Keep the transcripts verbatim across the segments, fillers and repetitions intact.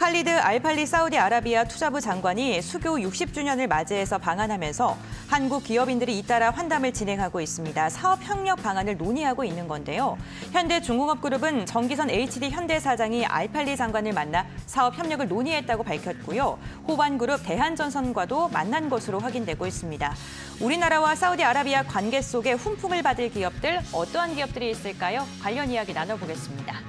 칼리드 알팔리 사우디아라비아 투자부 장관이 수교 육십 주년을 맞이해서 방한하면서 한국 기업인들이 잇따라 환담을 진행하고 있습니다. 사업 협력 방안을 논의하고 있는 건데요. 현대중공업그룹은 정기선 에이치디 현대 사장이 알팔리 장관을 만나 사업 협력을 논의했다고 밝혔고요. 호반그룹 대한전선과도 만난 것으로 확인되고 있습니다. 우리나라와 사우디아라비아 관계 속에 훈풍을 받을 기업들, 어떠한 기업들이 있을까요? 관련 이야기 나눠보겠습니다.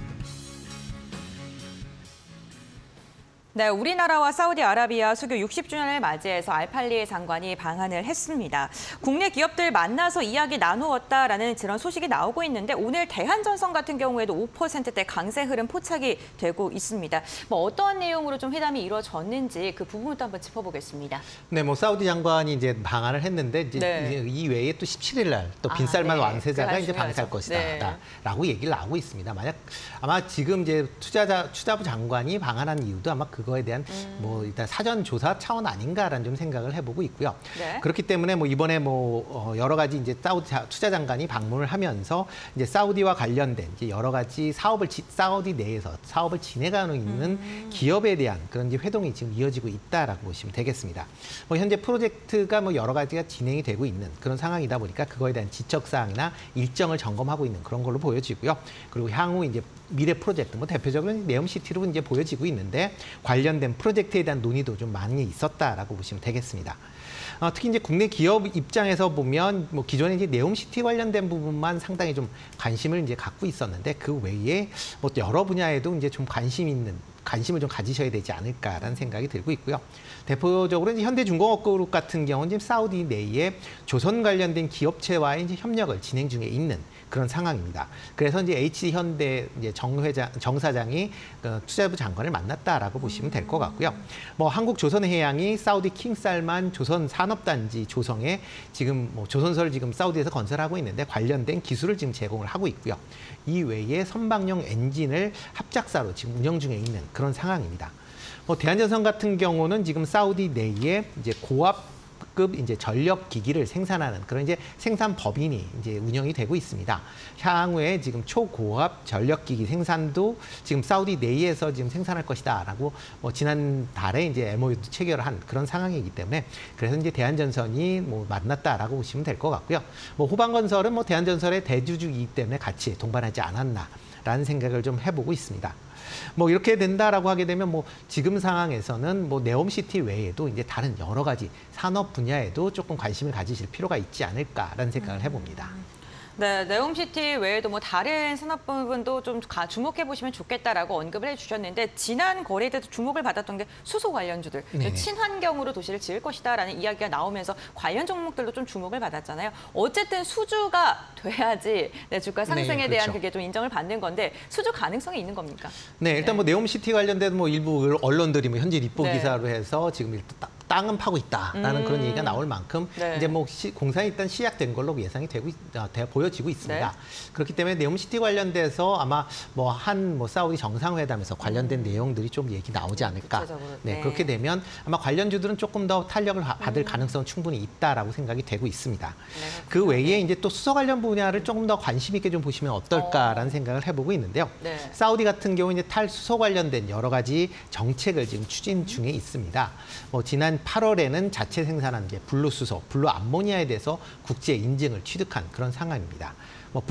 네, 우리나라와 사우디아라비아 수교 육십 주년을 맞이해서 알팔리 장관이 방한을 했습니다. 국내 기업들 만나서 이야기 나누었다라는 그런 소식이 나오고 있는데 오늘 대한전선 같은 경우에도 오 퍼센트대 강세 흐름 포착이 되고 있습니다. 뭐 어떠한 내용으로 좀 회담이 이루어졌는지 그 부분부터 한번 짚어보겠습니다. 네, 뭐 사우디 장관이 이제 방한을 했는데 이제 네. 이 외에 또 십칠일 날 또 빈살만 아, 네. 왕세자가 이제 방한할 것이다라고 네. 얘기를 나오고 있습니다. 만약 아마 지금 이제 투자자 투자부 장관이 방한한 이유도 아마 그 거에 대한 음. 뭐 일단 사전 조사 차원 아닌가라는 좀 생각을 해보고 있고요. 네. 그렇기 때문에 뭐 이번에 뭐 여러 가지 이제 사우디 투자 장관이 방문을 하면서 이제 사우디와 관련된 이제 여러 가지 사업을 사우디 내에서 사업을 진행하고 있는 음. 기업에 대한 그런 이제 회동이 지금 이어지고 있다라고 보시면 되겠습니다. 뭐 현재 프로젝트가 뭐 여러 가지가 진행이 되고 있는 그런 상황이다 보니까 그거에 대한 지적 사항이나 일정을 점검하고 있는 그런 걸로 보여지고요. 그리고 향후 이제 미래 프로젝트, 뭐 대표적으로 네옴시티로 이제 보여지고 있는데 관련된 프로젝트에 대한 논의도 좀 많이 있었다라고 보시면 되겠습니다. 어, 특히 이제 국내 기업 입장에서 보면 뭐 기존에 이제 네옴시티 관련된 부분만 상당히 좀 관심을 이제 갖고 있었는데 그 외에 뭐 여러 분야에도 이제 좀 관심 있는 관심을 좀 가지셔야 되지 않을까라는 생각이 들고 있고요. 대표적으로 이제 현대중공업그룹 같은 경우는 지금 사우디 내에 조선 관련된 기업체와의 이제 협력을 진행 중에 있는 그런 상황입니다. 그래서 이제 에이치디 현대 이제 정 회장, 정 사장이 그 투자부 장관을 만났다라고 보시면 될 것 같고요. 뭐 한국 조선해양이 사우디 킹살만 조선 산업단지 조성에 지금 뭐 조선소를 지금 사우디에서 건설하고 있는데 관련된 기술을 지금 제공을 하고 있고요. 이 외에 선박용 엔진을 합작사로 지금 운영 중에 있는 그런 상황입니다. 뭐 대한전선 같은 경우는 지금 사우디 내에 이제 고압급 이제 전력 기기를 생산하는 그런 이제 생산 법인이 이제 운영이 되고 있습니다. 향후에 지금 초고압 전력 기기 생산도 지금 사우디 내에서 지금 생산할 것이다라고 뭐 지난 달에 이제 엠오유도 체결을 한 그런 상황이기 때문에 그래서 이제 대한전선이 뭐 만났다라고 보시면 될 것 같고요. 뭐 호반건설은 뭐 대한전선의 대주주이기 때문에 같이 동반하지 않았나라는 생각을 좀 해보고 있습니다. 뭐 이렇게 된다라고 하게 되면 뭐 지금 상황에서는 뭐 네옴시티 외에도 이제 다른 여러 가지 산업 분야에도 조금 관심을 가지실 필요가 있지 않을까라는 생각을 해봅니다. 네, 네옴시티 외에도 뭐 다른 산업 부분도 좀 주목해 보시면 좋겠다라고 언급을 해주셨는데 지난 거래 때도 주목을 받았던 게 수소 관련주들, 네네. 친환경으로 도시를 지을 것이다라는 이야기가 나오면서 관련 종목들도 좀 주목을 받았잖아요. 어쨌든 수주가 돼야지 네, 주가 상승에 네, 그렇죠. 대한 그게 좀 인정을 받는 건데 수주 가능성이 있는 겁니까? 네, 일단 네. 뭐 네옴시티 관련된 뭐 일부 언론들이 뭐 현지 리포 네. 기사로 해서 지금 일단 딱 땅은 파고 있다라는 음. 그런 얘기가 나올 만큼 네. 이제 뭐 시, 공사가 일단 시작된 걸로 예상이 되고 어, 되, 보여지고 있습니다. 네. 그렇기 때문에 네옴시티 관련돼서 아마 뭐 한 뭐 사우디 정상회담에서 관련된 음. 내용들이 좀 얘기 나오지 않을까. 네, 네, 그렇게 되면 아마 관련주들은 조금 더 탄력을 받을 음. 가능성은 충분히 있다라고 생각이 되고 있습니다. 네, 그 외에 이제 또 수소 관련 분야를 조금 더 관심 있게 좀 보시면 어떨까라는 어. 생각을 해보고 있는데요. 네. 사우디 같은 경우 이제 탈수소 관련된 여러 가지 정책을 지금 추진 중에 있습니다. 뭐 지난 팔월에는 자체 생산한 게 블루수소, 블루암모니아에 대해서 국제 인증을 취득한 그런 상황입니다. 뭐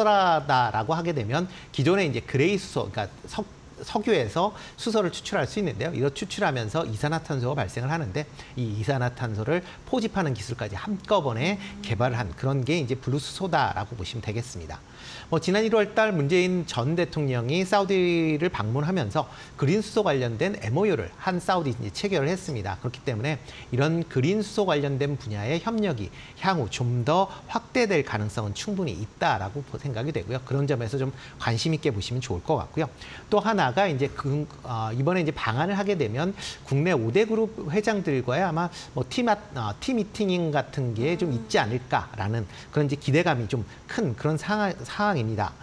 블루수소라고 하게 되면 기존에 이제 그레이 수소, 그러니까 석 석유에서 수소를 추출할 수 있는데요. 이거 추출하면서 이산화탄소가 발생을 하는데 이 이산화탄소를 포집하는 기술까지 한꺼번에 개발을 한 그런 게 이제 블루수소다라고 보시면 되겠습니다. 뭐 지난 일월 달 문재인 전 대통령이 사우디를 방문하면서 그린수소 관련된 엠오유를 한 사우디 이제 체결을 했습니다. 그렇기 때문에 이런 그린수소 관련된 분야의 협력이 향후 좀 더 확대될 가능성은 충분히 있다라고 생각이 되고요. 그런 점에서 좀 관심 있게 보시면 좋을 것 같고요. 또 하나가 이제 그, 어, 이번에 이제 방한을 하게 되면 국내 오 대 그룹 회장들과의 아마 뭐 팀, 어, 팀 미팅 같은 게 좀 있지 않을까라는 그런 이제 기대감이 좀 큰 그런 상황, 상황입니다.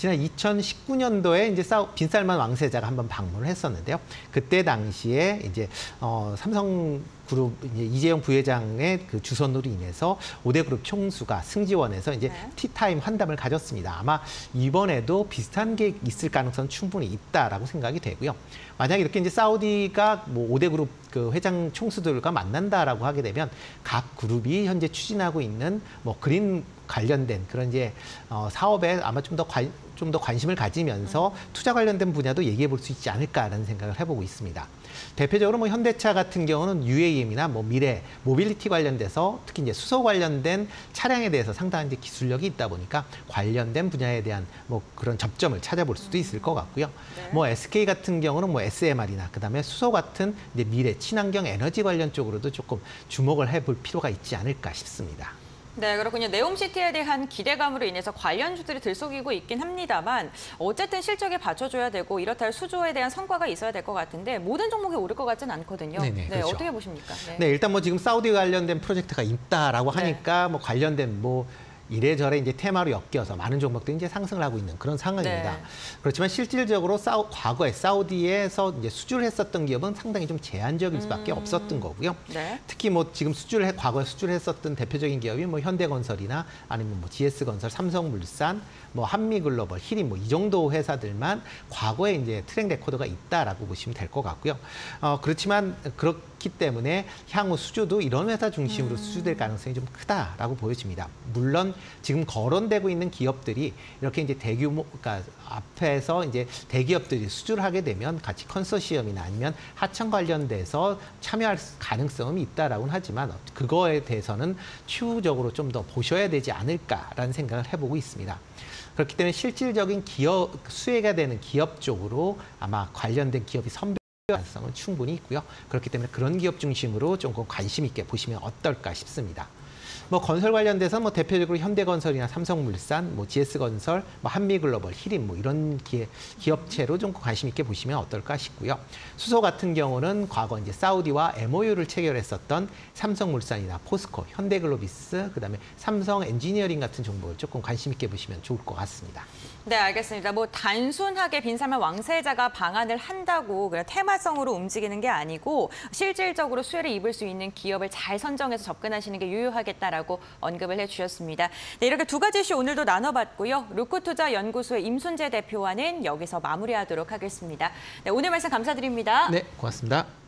지난 이천십구 년도에 이제 사우, 빈살만 왕세자가 한번 방문을 했었는데요. 그때 당시에 이제 어, 삼성 그룹 이제 이재용 부회장의 그 주선으로 인해서 오 대 그룹 총수가 승지원에서 이제 네. 티타임 환담을 가졌습니다. 아마 이번에도 비슷한 게 있을 가능성 충분히 있다라고 생각이 되고요. 만약 이렇게 이제 사우디가 뭐 오 대 그룹 그 회장 총수들과 만난다라고 하게 되면 각 그룹이 현재 추진하고 있는 뭐 그린 관련된 그런 이제 어, 사업에 아마 좀 더 관, 좀 더 관심을 가지면서 투자 관련된 분야도 얘기해 볼 수 있지 않을까라는 생각을 해보고 있습니다. 대표적으로 뭐 현대차 같은 경우는 유에이엠이나 뭐 미래, 모빌리티 관련돼서 특히 이제 수소 관련된 차량에 대해서 상당한 이제 기술력이 있다 보니까 관련된 분야에 대한 뭐 그런 접점을 찾아볼 수도 있을 것 같고요. 네. 뭐 에스케이 같은 경우는 뭐 에스엠알이나 그다음에 수소 같은 이제 미래, 친환경 에너지 관련 쪽으로도 조금 주목을 해볼 필요가 있지 않을까 싶습니다. 네, 그렇군요. 네옴시티에 대한 기대감으로 인해서 관련주들이 들썩이고 있긴 합니다만 어쨌든 실적에 받쳐줘야 되고 이렇다 할 수조에 대한 성과가 있어야 될 것 같은데 모든 종목에 오를 것 같지는 않거든요. 네네, 네, 그렇죠. 어떻게 보십니까? 네. 네, 일단 뭐 지금 사우디 관련된 프로젝트가 있다라고 네. 하니까 뭐 관련된 뭐 이래저래 이제 테마로 엮여서 많은 종목들이 이제 상승을 하고 있는 그런 상황입니다. 네. 그렇지만 실질적으로 사우, 과거에 사우디에서 이제 수주를 했었던 기업은 상당히 좀 제한적일 수밖에 음. 없었던 거고요. 네. 특히 뭐 지금 수주를 해, 과거에 수주를 했었던 대표적인 기업이 뭐 현대건설이나 아니면 뭐 지에스건설, 삼성물산, 뭐 한미글로벌, 히림 뭐 이 정도 회사들만 과거에 이제 트랙 레코드가 있다라고 보시면 될 것 같고요. 어, 그렇지만 그렇기 때문에 향후 수주도 이런 회사 중심으로 음. 수주될 가능성이 좀 크다라고 보여집니다. 물론 지금 거론되고 있는 기업들이 이렇게 이제 대규모, 그러니까 앞에서 이제 대기업들이 수주를 하게 되면 같이 컨소시엄이나 아니면 하청 관련돼서 참여할 가능성은 있다라고는 하지만 그거에 대해서는 추후적으로 좀 더 보셔야 되지 않을까라는 생각을 해보고 있습니다. 그렇기 때문에 실질적인 기업, 수혜가 되는 기업 쪽으로 아마 관련된 기업이 선별 가능성은 충분히 있고요. 그렇기 때문에 그런 기업 중심으로 조금 관심 있게 보시면 어떨까 싶습니다. 뭐 건설 관련돼서 뭐 대표적으로 현대건설이나 삼성물산, 뭐 지에스건설, 뭐 한미글로벌, 히림 뭐 이런 기, 기업체로 좀 관심 있게 보시면 어떨까 싶고요. 수소 같은 경우는 과거 이제 사우디와 엠오유를 체결했었던 삼성물산이나 포스코, 현대글로비스, 그다음에 삼성 엔지니어링 같은 종목을 조금 관심 있게 보시면 좋을 것 같습니다. 네, 알겠습니다. 뭐 단순하게 빈살만 왕세자가 방한을 한다고 그냥 테마성으로 움직이는 게 아니고 실질적으로 수혜를 입을 수 있는 기업을 잘 선정해서 접근하시는 게 유효하겠다라고 언급을 해주셨습니다. 네, 이렇게 두 가지 이슈 오늘도 나눠봤고요. 루크투자연구소의 임순재 대표와는 여기서 마무리하도록 하겠습니다. 네, 오늘 말씀 감사드립니다. 네, 고맙습니다.